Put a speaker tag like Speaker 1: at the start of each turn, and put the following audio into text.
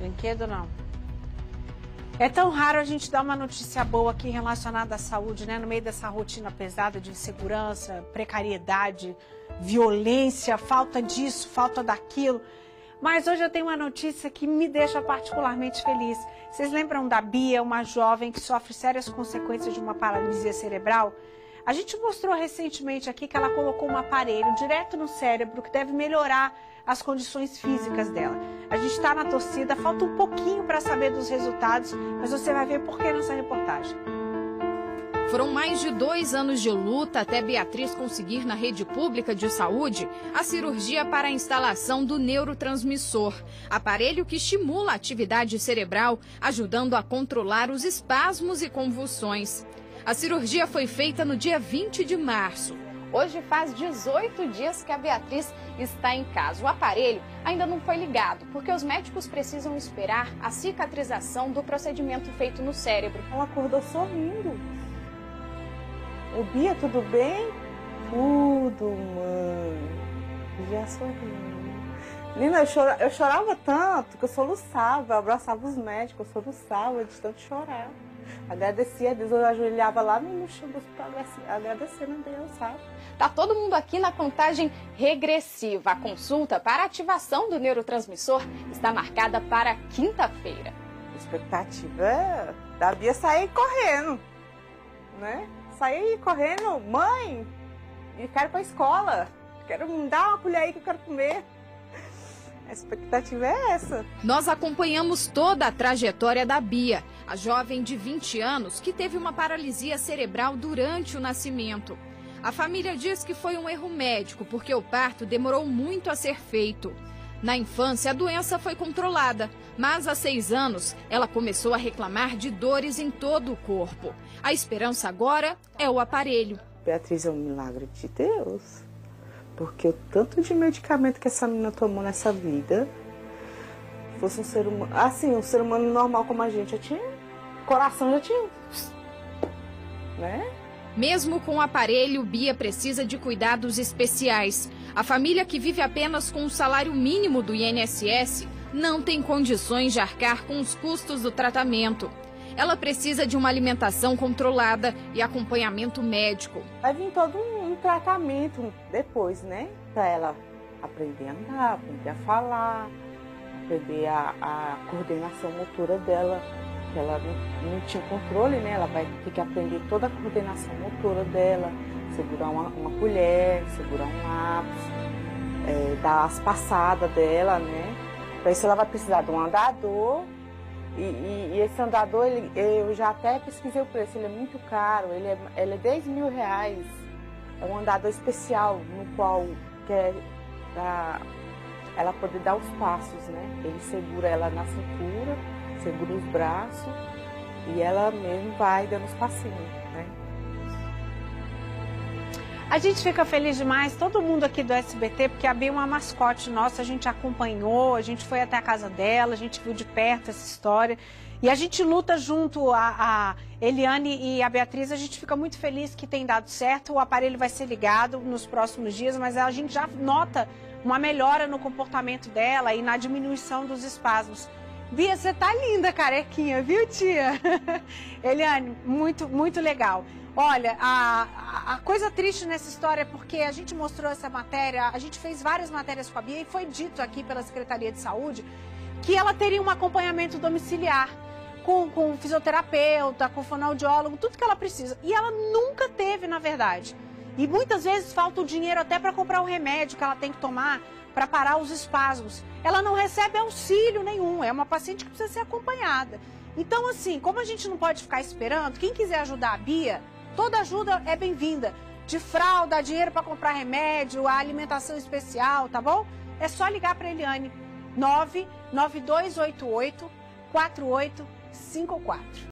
Speaker 1: brinquedo, não. É tão raro a gente dar uma notícia boa aqui relacionada à saúde, né? No meio dessa rotina pesada de insegurança, precariedade, violência, falta disso, falta daquilo. Mas hoje eu tenho uma notícia que me deixa particularmente feliz. Vocês lembram da Bia, uma jovem que sofre sérias consequências de uma paralisia cerebral? A gente mostrou recentemente aqui que ela colocou um aparelho direto no cérebro que deve melhorar as condições físicas dela. A gente está na torcida, falta um pouquinho para saber dos resultados, mas você vai ver por que nessa reportagem.
Speaker 2: Foram mais de 2 anos de luta até Beatriz conseguir na rede pública de saúde a cirurgia para a instalação do neurotransmissor, aparelho que estimula a atividade cerebral, ajudando a controlar os espasmos e convulsões. A cirurgia foi feita no dia 20 de março. Hoje faz 18 dias que a Beatriz está em casa. O aparelho ainda não foi ligado, porque os médicos precisam esperar a cicatrização do procedimento feito no cérebro.
Speaker 3: Ela acordou sorrindo. Ô, Bia, tudo bem? Tudo, mãe. Já sorriu. Menina, eu chorava tanto que eu soluçava, eu abraçava os médicos, eu soluçava de tanto chorar. Agradecia a Deus, eu ajoelhava lá no chão para agradecendo a Deus, sabe?
Speaker 2: Tá todo mundo aqui na contagem regressiva. A consulta para a ativação do neurotransmissor está marcada para quinta-feira.
Speaker 3: A expectativa é da Bia sair correndo, né? Sair correndo, mãe, e quero ir para a escola, quero me dar uma colher aí que eu quero comer. A expectativa é essa.
Speaker 2: Nós acompanhamos toda a trajetória da Bia, a jovem de 20 anos que teve uma paralisia cerebral durante o nascimento. A família diz que foi um erro médico, porque o parto demorou muito a ser feito. Na infância, a doença foi controlada, mas aos 6 anos, ela começou a reclamar de dores em todo o corpo. A esperança agora é o aparelho.
Speaker 3: Beatriz é um milagre de Deus. Porque o tanto de medicamento que essa menina tomou nessa vida, fosse um ser humano, assim, um ser humano normal como a gente, já tinha, coração já tinha, né?
Speaker 2: Mesmo com o aparelho, Bia precisa de cuidados especiais. A família que vive apenas com o salário mínimo do INSS não tem condições de arcar com os custos do tratamento. Ela precisa de uma alimentação controlada e acompanhamento médico.
Speaker 3: Vai vir todo um tratamento depois, né? Para ela aprender a andar, aprender a falar, aprender a coordenação motora dela. Ela não tinha controle, né? Ela vai ter que aprender toda a coordenação motora dela, segurar uma colher, segurar um lápis, dar as passadas dela, né? Para isso ela vai precisar de um andador. E esse andador, eu já até pesquisei o preço, ele é muito caro, ele é 10 mil reais. É um andador especial no qual quer ela poder dar os passos, né? Ele segura ela na cintura, segura os braços e ela mesmo vai dando os passinhos, né?
Speaker 1: A gente fica feliz demais, todo mundo aqui do SBT, porque a Bia é uma mascote nossa, a gente acompanhou, a gente foi até a casa dela, a gente viu de perto essa história. E a gente luta junto, a Eliane e a Beatriz, a gente fica muito feliz que tem dado certo, o aparelho vai ser ligado nos próximos dias, mas a gente já nota uma melhora no comportamento dela e na diminuição dos espasmos. Bia, você tá linda, carequinha, viu, tia? Eliane, muito legal. Olha, a coisa triste nessa história é porque a gente mostrou essa matéria, a gente fez várias matérias com a Bia e foi dito aqui pela Secretaria de Saúde que ela teria um acompanhamento domiciliar com fisioterapeuta, com fonoaudiólogo, tudo que ela precisa. E ela nunca teve, na verdade. E muitas vezes falta o dinheiro até para comprar o remédio que ela tem que tomar para parar os espasmos. Ela não recebe auxílio nenhum, é uma paciente que precisa ser acompanhada. Então, assim, como a gente não pode ficar esperando, quem quiser ajudar a Bia, toda ajuda é bem-vinda. De fralda, dinheiro para comprar remédio, a alimentação especial, tá bom? É só ligar para a Eliane, 99288-4854.